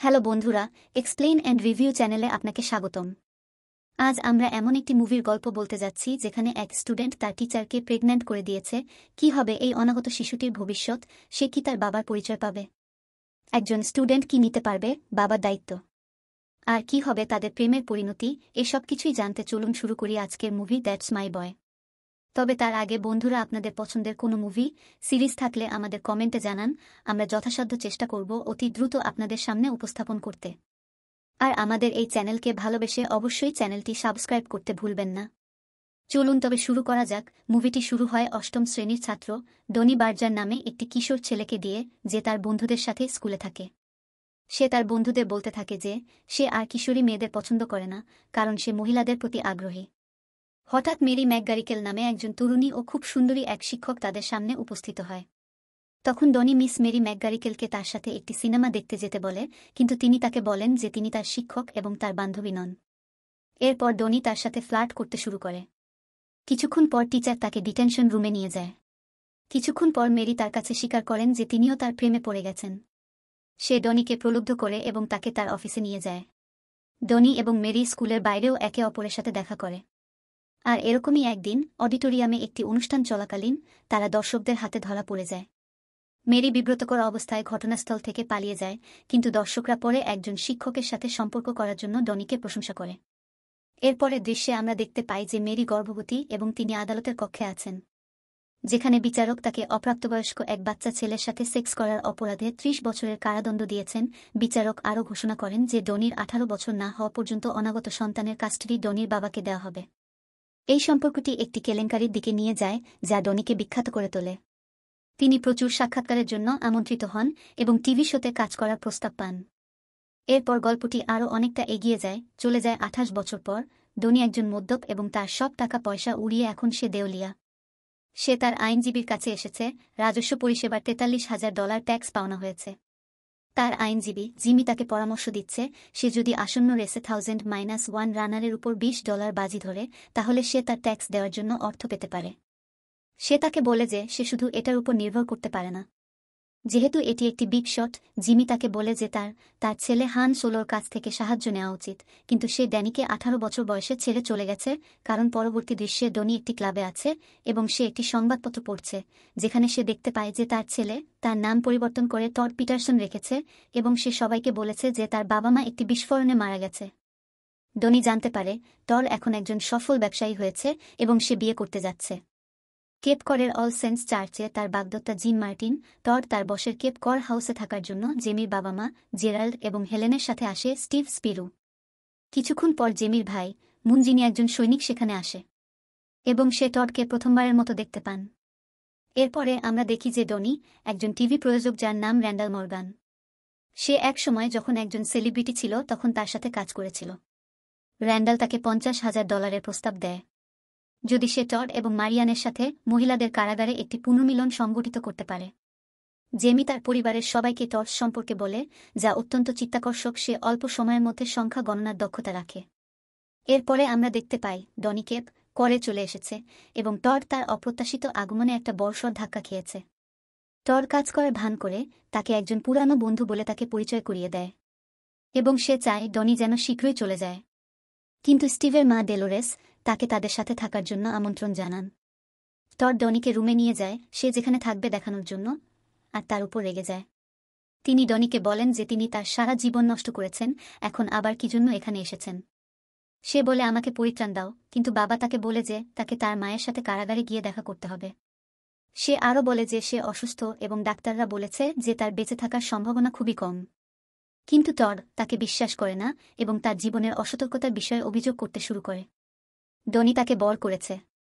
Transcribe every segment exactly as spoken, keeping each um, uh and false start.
Hello বন্ধুরা, explain and review চ্যানেলে আপনাকে স্বাগতম। আজ আমরা এমন একটি মুভির গল্প বলতে যাচ্ছি যেখানে এক স্টুডেন্ট তার টিচারকে প্রেগন্যান্ট করে দিয়েছে। কি হবে এই অনাগত শিশুটির ভবিষ্যৎ? সে কি তার বাবার পরিচয় পাবে? একজন স্টুডেন্ট কি নিতে পারবে বাবার দায়িত্ব? আর কি হবে তাদের প্রেমের পরিণতি? এসব কিছুই জানতে চলুন শুরু করি আজকের মুভি দ্যাটস মাই বয়। তবে তার আগে বন্ধুরা, আপনাদের পছন্দের কোনো মুভি সিরিজ থাকলে আমাদের কমেন্টে জানান। আমরা যথাসাধ্য চেষ্টা করব অতি দ্রুত আপনাদের সামনে উপস্থাপন করতে। আর আমাদের এই চ্যানেলকে ভালোবেসে অবশ্যই চ্যানেলটি সাবস্ক্রাইব করতে ভুলবেন না। চলুন তবে শুরু করা যাক। মুভিটি শুরু হয় অষ্টম শ্রেণীর ছাত্র ডনি বার্জার নামে একটি কিশোর ছেলেকে দিয়ে, যে তার বন্ধুদের সাথে স্কুলে থাকে। সে তার বন্ধুদের বলতে থাকে যে সে আর কিশোরী মেয়েদের পছন্দ করে না, কারণ সে মহিলাদের প্রতি আগ্রহী। হঠাৎ মেরি ম্যাকগারিকেল নামে একজন তরুণী ও খুব সুন্দরী এক শিক্ষক তাদের সামনে উপস্থিত হয়। তখন ডনি মিস মেরি ম্যাকগারিকেলকে তার সাথে একটি সিনেমা দেখতে যেতে বলে, কিন্তু তিনি তাকে বলেন যে তিনি তার শিক্ষক এবং তার বান্ধবী নন। এরপর ডনি তার সাথে ফ্লার্ট করতে শুরু করে। কিছুক্ষণ পর টিচার তাকে ডিটেনশন রুমে নিয়ে যায়। কিছুক্ষণ পর মেরি তার কাছে স্বীকার করেন যে তিনিও তার প্রেমে পড়ে গেছেন। সে ডনিকে প্রলুব্ধ করে এবং তাকে তার অফিসে নিয়ে যায়। ডনি এবং মেরি স্কুলের বাইরেও একে অপরের সাথে দেখা করে। আর এরকমই একদিন অডিটোরিয়ামে একটি অনুষ্ঠান চলাকালীন তারা দর্শকদের হাতে ধরা পড়ে যায়। মেরি বিব্রতকর অবস্থায় ঘটনাস্থল থেকে পালিয়ে যায়, কিন্তু দর্শকরা পরে একজন শিক্ষকের সাথে সম্পর্ক করার জন্য ডনিকে প্রশংসা করে। এরপরে দৃশ্যে আমরা দেখতে পাই যে মেরি গর্ভবতী এবং তিনি আদালতের কক্ষে আছেন, যেখানে বিচারক তাকে অপ্রাপ্তবয়স্ক এক বাচ্চা ছেলের সাথে সেক্স করার অপরাধে ত্রিশ বছরের কারাদণ্ড দিয়েছেন। বিচারক আরও ঘোষণা করেন যে ডনির আঠারো বছর না হওয়া পর্যন্ত অনাগত সন্তানের কাস্টাডি ডনির বাবাকে দেওয়া হবে। এই সম্পর্কটি একটি কেলেঙ্কারির দিকে নিয়ে যায় যা ডনিকে বিখ্যাত করে তোলে। তিনি প্রচুর সাক্ষাৎকারের জন্য আমন্ত্রিত হন এবং টিভি শোতে কাজ করার প্রস্তাব পান। এরপর গল্পটি আরও অনেকটা এগিয়ে যায়। চলে যায় আঠাশ বছর পর। ডনি একজন মদ্যপ এবং তার সব টাকা পয়সা উড়িয়ে এখন সে দেউলিয়া। সে তার আইনজীবীর কাছে এসেছে। রাজস্ব পরিষেবার তেতাল্লিশ হাজার ডলার ট্যাক্স পাওনা হয়েছে। তার আইনজীবী জিমি তাকে পরামর্শ দিচ্ছে সে যদি আসন্ন রেসে থাউজেন্ড মাইনাস ওয়ান রানারের উপর বিশ ডলার বাজি ধরে, তাহলে সে তার ট্যাক্স দেওয়ার জন্য অর্থ পেতে পারে। সে তাকে বলে যে সে শুধু এটার উপর নির্ভর করতে পারে না, যেহেতু এটি একটি বিগ শট। জিমি তাকে বলে যে তার তার ছেলে হান সোলোর কাছ থেকে সাহায্য নেওয়া উচিত, কিন্তু সে ড্যানিকে আঠারো বছর বয়সে ছেড়ে চলে গেছে, কারণ পরবর্তী দৃশ্যে ডনি একটি ক্লাবে আছে এবং সে একটি সংবাদপত্র পড়ছে, যেখানে সে দেখতে পায় যে তার ছেলে তার নাম পরিবর্তন করে টড পিটারসন রেখেছে এবং সে সবাইকে বলেছে যে তার বাবা মা একটি বিস্ফোরণে মারা গেছে। ডনি জানতে পারে টড এখন একজন সফল ব্যবসায়ী হয়েছে এবং সে বিয়ে করতে যাচ্ছে। কেপ করের অল সেন্টস চার্চে তার বাগদত্তা জিম মার্টিন টড তার বসের কেপ কর হাউসে থাকার জন্য জেমির বাবা মা জেরাল্ড এবং হেলেনের সাথে আসে স্টিভ স্পিরু। কিছুক্ষণ পর জেমির ভাই মুন, যিনি একজন সৈনিক, সেখানে আসে এবং সে টডকে প্রথমবারের মতো দেখতে পান। এরপরে আমরা দেখি যে ডনি একজন টিভি প্রযোজক যার নাম র্যান্ডাল মর্গান। সে এক সময় যখন একজন সেলিব্রিটি ছিল তখন তার সাথে কাজ করেছিল। র্যান্ডাল তাকে পঞ্চাশ হাজার ডলারের প্রস্তাব দেয় যদি সে টড এবং মারিয়ানের সাথে মহিলাদের কারাগারে একটি পুনর্মিলন সংগঠিত করতে পারে। জেমি তার পরিবারের সবাইকে টড সম্পর্কে বলে, যা অত্যন্ত চিত্তাকর্ষক। সে অল্প সময়ের মধ্যে সংখ্যা গণনার দক্ষতা রাখে। এরপরে আমরা দেখতে পাই ডনি কেপ করে চলে এসেছে এবং টড তার অপ্রত্যাশিত আগমনে একটা বর্ষর ধাক্কা খেয়েছে। টড কাজ করে ভান করে তাকে একজন পুরানো বন্ধু বলে তাকে পরিচয় করিয়ে দেয় এবং সে চায় ডনি যেন শীঘ্রই চলে যায়। কিন্তু স্টিভের মা ডেলোরেস তাকে তাদের সাথে থাকার জন্য আমন্ত্রণ জানান। টড ডনিকে রুমে নিয়ে যায় সে যেখানে থাকবে দেখানোর জন্য, আর তার উপর রেগে যায়। তিনি ডনিকে বলেন যে তিনি তার সারা জীবন নষ্ট করেছেন, এখন আবার কি জন্য এখানে এসেছেন। সে বলে আমাকে পরিত্রাণ দাও, কিন্তু বাবা তাকে বলে যে তাকে তার মায়ের সাথে কারাগারে গিয়ে দেখা করতে হবে। সে আরও বলে যে সে অসুস্থ এবং ডাক্তাররা বলেছে যে তার বেঁচে থাকার সম্ভাবনা খুবই কম। কিন্তু টড তাকে বিশ্বাস করে না এবং তার জীবনের অসতর্কতার বিষয়ে অভিযোগ করতে শুরু করে। ডনি তাকে বর করেছে।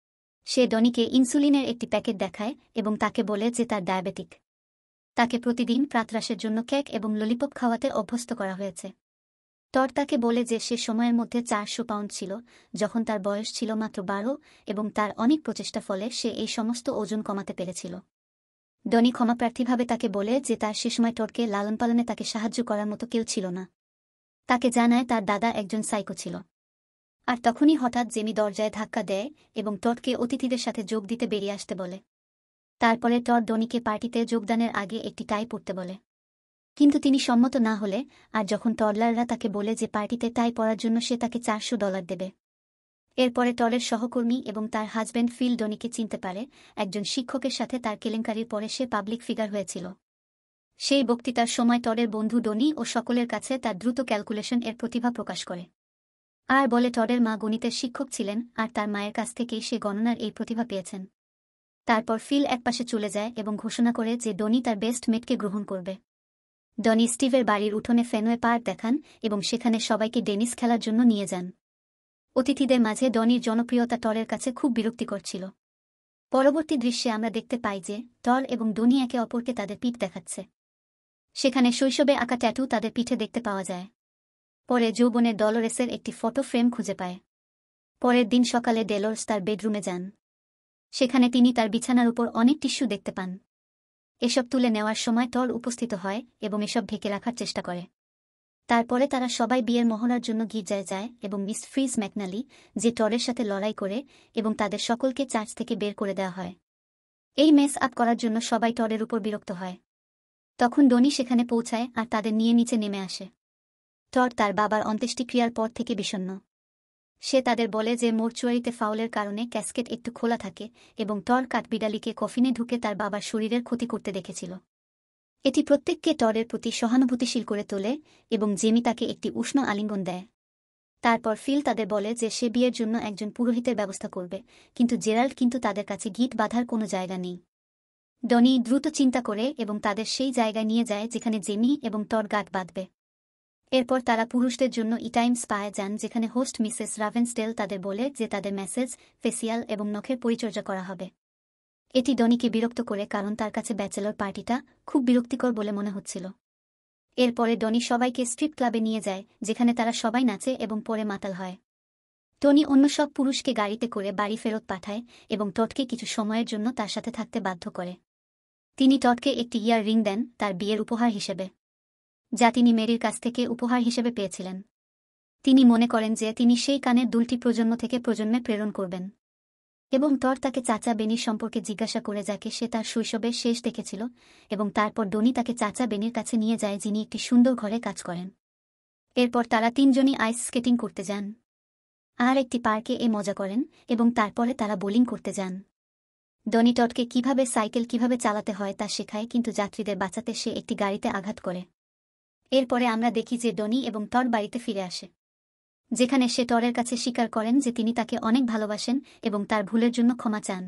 সে ডনিকে ইনসুলিনের একটি প্যাকেট দেখায় এবং তাকে বলে যে তার ডায়াবেটিক। তাকে প্রতিদিন প্রাতরাশের জন্য কেক এবং ললিপপ খাওয়াতে অভ্যস্ত করা হয়েছে। টড তাকে বলে যে সে সময়ের মধ্যে চারশো পাউন্ড ছিল যখন তার বয়স ছিল মাত্র বারো এবং তার অনেক প্রচেষ্টা ফলে সে এই সমস্ত ওজন কমাতে পেরেছিল। ডনি ক্ষমাপ্রার্থীভাবে তাকে বলে যে তার সে সময় টডকে লালনপালনে তাকে সাহায্য করার মতো কেউ ছিল না। তাকে জানায় তার দাদা একজন সাইকো ছিল। আর তখনই হঠাৎ জেমি দরজায় ধাক্কা দেয় এবং টডকে অতিথিদের সাথে যোগ দিতে বেরিয়ে আসতে বলে। তারপরে টড ডনিকে পার্টিতে যোগদানের আগে একটি টাই পরতে বলে। কিন্তু তিনি সম্মত না হলে, আর যখন টডলাররা তাকে বলে যে পার্টিতে টাই পরার জন্য সে তাকে চারশো ডলার দেবে। এরপরে টডের সহকর্মী এবং তার হাজব্যান্ড ফিল ডনিকে চিনতে পারে, একজন শিক্ষকের সাথে তার কেলেঙ্কারির পরে সে পাবলিক ফিগার হয়েছিল। সেই বক্তৃতার সময় টডের বন্ধু ডনি ও সকলের কাছে তার দ্রুত ক্যালকুলেশন এর প্রতিভা প্রকাশ করে, আর বলে টডের মা গণিতের শিক্ষক ছিলেন আর তার মায়ের কাছ থেকেই সে গণনার এই প্রতিভা পেয়েছেন। তারপর ফিল একপাশে চলে যায় এবং ঘোষণা করে যে ডনি তার বেস্ট মেটকে গ্রহণ করবে। ডনি স্টিভের বাড়ির উঠোনে ফেনওয়ে পার্ক দেখান এবং সেখানে সবাইকে টেনিস খেলার জন্য নিয়ে যান। অতিথিদের মাঝে ডনির জনপ্রিয়তা টরের কাছে খুব বিরক্তিকর ছিল। পরবর্তী দৃশ্যে আমরা দেখতে পাই যে টর এবং ডনি একে অপরকে তাদের পিঠ দেখাচ্ছে। সেখানে শৈশবে আঁকা ট্যাটু তাদের পিঠে দেখতে পাওয়া যায়। পরে যৌবনের ডলোরেসের একটি ফটো ফ্রেম খুঁজে পায়। পরের দিন সকালে ডেলোর্স তার বেডরুমে যান। সেখানে তিনি তার বিছানার উপর অনেক টিস্যু দেখতে পান। এসব তুলে নেওয়ার সময় টর উপস্থিত হয় এবং এসব ঢেকে রাখার চেষ্টা করে। তারপরে তারা সবাই বিয়ের মহড়ার জন্য গির্জায় যায় এবং মিস ফ্রিজ ম্যাকনালি, যে টরের সাথে লড়াই করে, এবং তাদের সকলকে চার্চ থেকে বের করে দেওয়া হয়। এই মেস আপ করার জন্য সবাই টরের উপর বিরক্ত হয়। তখন ডনি সেখানে পৌঁছায় আর তাদের নিয়ে নিচে নেমে আসে। টর তার বাবার অন্ত্যেষ্টিক্রিয়ার পর থেকে বিষণ্ণ। সে তাদের বলে যে মোর্চুয়ারিতে ফাউলের কারণে ক্যাসকেট একটু খোলা থাকে এবং টর কাঠবিড়ালিকে কফিনে ঢুকে তার বাবার শরীরের ক্ষতি করতে দেখেছিল। এটি প্রত্যেককে টরের প্রতি সহানুভূতিশীল করে তোলে এবং জেমি তাকে একটি উষ্ণ আলিঙ্গন দেয়। তারপর ফিল তাদের বলে যে সে বিয়ের জন্য একজন পুরোহিতের ব্যবস্থা করবে, কিন্তু জেরাল্ড কিন্তু তাদের কাছে গিট বাঁধার কোনো জায়গা নেই। ডনি দ্রুত চিন্তা করে এবং তাদের সেই জায়গায় নিয়ে যায় যেখানে জেমি এবং টর গাঁট বাঁধবে। এরপর তারা পুরুষদের জন্য ইটাইমস পায়ে যান, যেখানে হোস্ট মিসেস রাভেন্সডেল তাদের বলে যে তাদের মেসেজ, ফেসিয়াল এবং নখের পরিচর্যা করা হবে। এটি ডনিকে বিরক্ত করে কারণ তার কাছে ব্যাচেলর পার্টিটা খুব বিরক্তিকর বলে মনে হচ্ছিল। এরপরে ডনি সবাইকে স্ট্রিপ ক্লাবে নিয়ে যায়, যেখানে তারা সবাই নাচে এবং পরে মাতাল হয়। টনি অন্য সব পুরুষকে গাড়িতে করে বাড়ি ফেরত পাঠায় এবং টডকে কিছু সময়ের জন্য তার সাথে থাকতে বাধ্য করে। তিনি টডকে একটি ইয়ার রিং দেন তার বিয়ের উপহার হিসেবে, যা তিনি মেরির কাছ থেকে উপহার হিসেবে পেয়েছিলেন। তিনি মনে করেন যে তিনি সেই কানের দুলটি প্রজন্ম থেকে প্রজন্মে প্রেরণ করবেন। এবং টর তাকে চাচা বেনির সম্পর্কে জিজ্ঞাসা করে, যাকে সে তার শৈশবের শেষ দেখেছিল, এবং তারপর ডনি তাকে চাচা বেনির কাছে নিয়ে যায়, যিনি একটি সুন্দর ঘরে কাজ করেন। এরপর তারা তিনজনই আইস স্কেটিং করতে যান আর একটি পার্কে এ মজা করেন, এবং তারপরে তারা বোলিং করতে যান। ডনি টডকে কিভাবে সাইকেল কিভাবে চালাতে হয় তা শেখায়, কিন্তু যাত্রীদের বাঁচাতে সে একটি গাড়িতে আঘাত করে। এরপরে আমরা দেখি যে ডনি এবং টর বাড়িতে ফিরে আসে, যেখানে সে টরের কাছে স্বীকার করেন যে তিনি তাকে অনেক ভালোবাসেন এবং তার ভুলের জন্য ক্ষমা চান।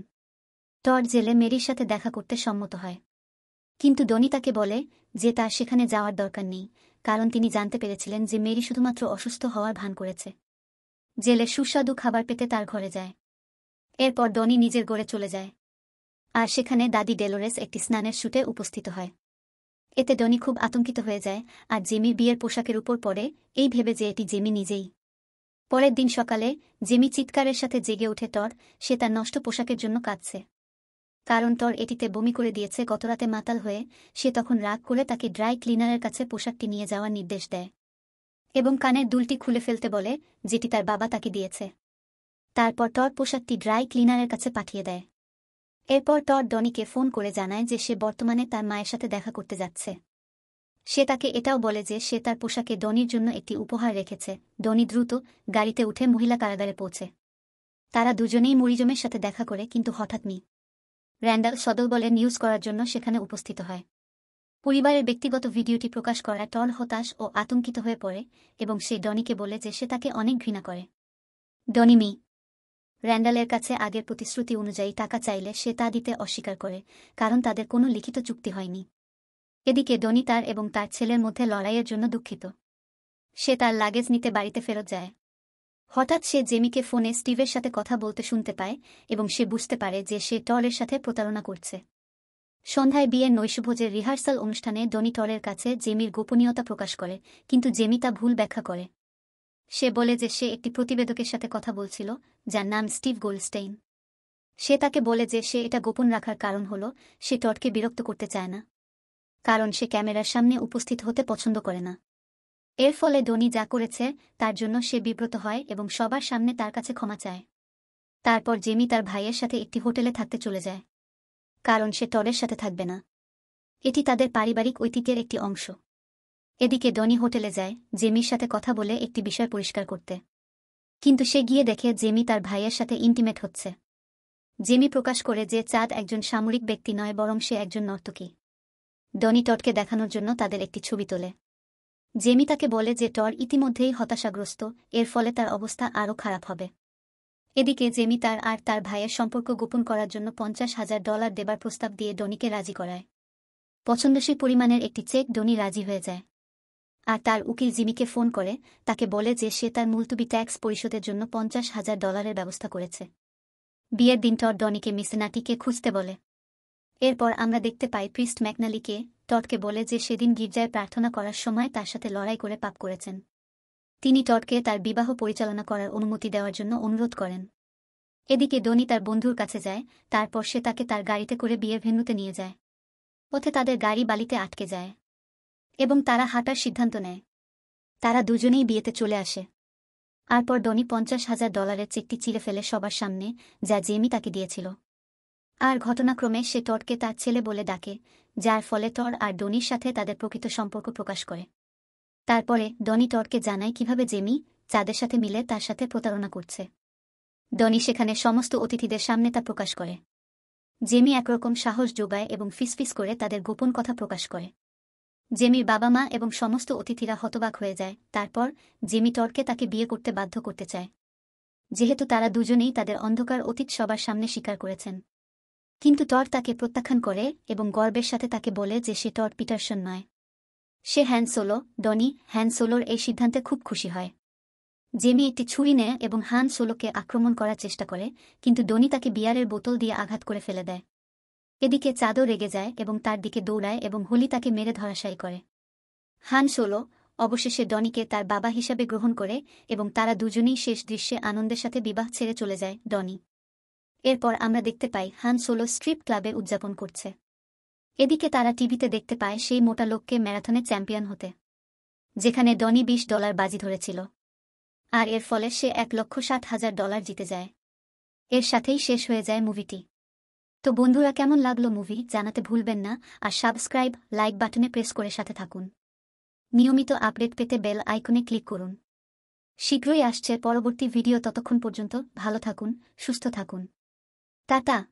টর জেলে মেরির সাথে দেখা করতে সম্মত হয়, কিন্তু ডনি তাকে বলে যে তার সেখানে যাওয়ার দরকার নেই, কারণ তিনি জানতে পেরেছিলেন যে মেরি শুধুমাত্র অসুস্থ হওয়ার ভান করেছে। জেলে সুস্বাদু খাবার পেতে তার ঘরে যায়। এরপর ডনি নিজের গড়ে চলে যায়, আর সেখানে দাদি ডেলোরেস একটি স্নানের শুটে উপস্থিত হয়। এতে ডনি খুব আতঙ্কিত হয়ে যায় আর জেমির বিয়ের পোশাকের উপর পড়ে, এই ভেবে যে এটি জেমি নিজেই। পরের দিন সকালে জেমি চিৎকারের সাথে জেগে ওঠে টর, সে তার নষ্ট পোশাকের জন্য কাঁদছে, কারণ টর এটিতে বমি করে দিয়েছে গতরাতে মাতাল হয়ে। সে তখন রাগ করে তাকে ড্রাই ক্লিনারের কাছে পোশাকটি নিয়ে যাওয়ার নির্দেশ দেয় এবং কানের দুলটি খুলে ফেলতে বলে, যেটি তার বাবা তাকে দিয়েছে। তারপর টর পোশাকটি ড্রাই ক্লিনারের কাছে পাঠিয়ে দেয়। এরপর টর ডনিকে ফোন করে জানায় যে সে বর্তমানে তার মায়ের সাথে দেখা করতে যাচ্ছে। সে তাকে এটাও বলে যে সে তার পোশাকে ডনির জন্য একটি উপহার রেখেছে। ডনি দ্রুত গাড়িতে উঠে মহিলা কারাগারে পৌঁছে। তারা দুজনেই মরিজমের সাথে দেখা করে, কিন্তু হঠাৎ মি র্যান্ডাল সদল বলে নিউজ করার জন্য সেখানে উপস্থিত হয়। পরিবারের ব্যক্তিগত ভিডিওটি প্রকাশ করায় টর হতাশ ও আতঙ্কিত হয়ে পড়ে এবং সে ডনিকে বলে যে সে তাকে অনেক ঘৃণা করে। ডনি মি র্যান্ডালের কাছে আগের প্রতিশ্রুতি অনুযায়ী টাকা চাইলে সে তা দিতে অস্বীকার করে, কারণ তাদের কোনো লিখিত চুক্তি হয়নি। এদিকে ডনি তার এবং তার ছেলের মধ্যে লড়াইয়ের জন্য দুঃখিত। সে তার লাগেজ নিতে বাড়িতে ফেরত যায়। হঠাৎ সে জেমিকে ফোনে স্টিভের সাথে কথা বলতে শুনতে পায় এবং সে বুঝতে পারে যে সে টরের সাথে প্রতারণা করছে। সন্ধ্যায় বিয়ের নৈশভোজের রিহার্সাল অনুষ্ঠানে ডনি টরের কাছে জেমির গোপনীয়তা প্রকাশ করে, কিন্তু জেমি তা ভুল ব্যাখ্যা করে। সে বলে যে সে একটি প্রতিবেদকের সাথে কথা বলছিল, যার নাম স্টিভ গোল্ডস্টেইন। সে তাকে বলে যে সে এটা গোপন রাখার কারণ হল সে টডকে বিরক্ত করতে চায় না, কারণ সে ক্যামেরার সামনে উপস্থিত হতে পছন্দ করে না। এর ফলে ডনি যা করেছে তার জন্য সে বিব্রত হয় এবং সবার সামনে তার কাছে ক্ষমা চায়। তারপর জেমি তার ভাইয়ের সাথে একটি হোটেলে থাকতে চলে যায়, কারণ সে টডের সাথে থাকবে না। এটি তাদের পারিবারিক ঐতিহ্যের একটি অংশ। এদিকে ডনি হোটেলে যায় জেমির সাথে কথা বলে একটি বিষয় পরিষ্কার করতে, কিন্তু সে গিয়ে দেখে জেমি তার ভাইয়ের সাথে ইন্টিমেট হচ্ছে। জেমি প্রকাশ করে যে চাঁদ একজন সামরিক ব্যক্তি নয়, বরং সে একজন নর্তকী। ডনি টডকে দেখানোর জন্য তাদের একটি ছবি তোলে। জেমি তাকে বলে যে টড ইতিমধ্যেই হতাশাগ্রস্ত, এর ফলে তার অবস্থা আরও খারাপ হবে। এদিকে জেমি তার আর তার ভাইয়ের সম্পর্ক গোপন করার জন্য পঞ্চাশ হাজার ডলার দেবার প্রস্তাব দিয়ে ডনিকে রাজি করায়। পছন্দসই পরিমাণের একটি চেক ডনি রাজি হয়ে যায়, আর তার উকিল জিমিকে ফোন করে তাকে বলে যে সে তার মুলতুবি ট্যাক্স পরিশোধের জন্য পঞ্চাশ হাজার ডলারের ব্যবস্থা করেছে। বিয়ের দিন টড ডনিকে মিসেনাটিকে খুঁজতে বলে। এরপর আমরা দেখতে পাই প্রিস্ট ম্যাকনালিকে টডকে বলে যে সেদিন গির্জায় প্রার্থনা করার সময় তার সাথে লড়াই করে পাপ করেছেন। তিনি টডকে তার বিবাহ পরিচালনা করার অনুমতি দেওয়ার জন্য অনুরোধ করেন। এদিকে ডনি তার বন্ধুর কাছে যায়, তারপর সে তাকে তার গাড়িতে করে বিয়ের ভেন্যুতে নিয়ে যায়। পথে তাদের গাড়ি বালিতে আটকে যায় এবং তারা হাঁটার সিদ্ধান্ত নেয়। তারা দুজনেই বিয়েতে চলে আসে। তারপর ডনি পঞ্চাশ হাজার ডলারের চেকটি চিরে ফেলে সবার সামনে, যা জেমি তাকে দিয়েছিল। আর ঘটনাক্রমে সে টডকে তার ছেলে বলে ডাকে, যার ফলে টড আর ডনির সাথে তাদের প্রকৃত সম্পর্ক প্রকাশ করে। তারপরে ডনি টডকে জানায় কিভাবে জেমি চাঁদের সাথে মিলে তার সাথে প্রতারণা করছে। ডনি সেখানে সমস্ত অতিথিদের সামনে তা প্রকাশ করে। জেমি একরকম সাহস যোগায় এবং ফিসফিস করে তাদের গোপন কথা প্রকাশ করে। জেমির বাবা মা এবং সমস্ত অতিথিরা হতবাক হয়ে যায়। তারপর জেমি টডকে তাকে বিয়ে করতে বাধ্য করতে চায়, যেহেতু তারা দুজনেই তাদের অন্ধকার অতীত সবার সামনে স্বীকার করেছেন। কিন্তু টড তাকে প্রত্যাখ্যান করে এবং গর্বের সাথে তাকে বলে যে সে টড পিটারসন নয়, সে হ্যান সোলো। ডনি হ্যান সোলোর এই সিদ্ধান্তে খুব খুশি হয়। জেমি একটি ছুরি নেয় এবং হান সোলোকে আক্রমণ করার চেষ্টা করে, কিন্তু ডনি তাকে বিয়ারের বোতল দিয়ে আঘাত করে ফেলে দেয়। এদিকে চাঁদও রেগে যায় এবং তার দিকে দৌড়ায় এবং হোলি তাকে মেরে ধরাশায়ী করে। হান সোলো অবশেষে ডনিকে তার বাবা হিসাবে গ্রহণ করে এবং তারা দুজনেই শেষ দৃশ্যে আনন্দের সাথে বিবাহ ছেড়ে চলে যায়। ডনি এরপর আমরা দেখতে পাই হান সোলো স্ট্রিপ ক্লাবে উদযাপন করছে। এদিকে তারা টিভিতে দেখতে পায় সেই মোটা লোককে ম্যারাথনে চ্যাম্পিয়ন হতে, যেখানে ডনি বিশ ডলার বাজি ধরেছিল, আর এর ফলে সে এক লক্ষ ষাট হাজার ডলার জিতে যায়। এর সাথেই শেষ হয়ে যায় মুভিটি। তো বন্ধুরা, কেমন লাগলো মুভি জানাতে ভুলবেন না, আর সাবস্ক্রাইব লাইক বাটনে প্রেস করে সাথে থাকুন। নিয়মিত আপডেট পেতে বেল আইকনে ক্লিক করুন। শীঘ্রই আসছে পরবর্তী ভিডিও, ততক্ষণ পর্যন্ত ভালো থাকুন, সুস্থ থাকুন। টাটা।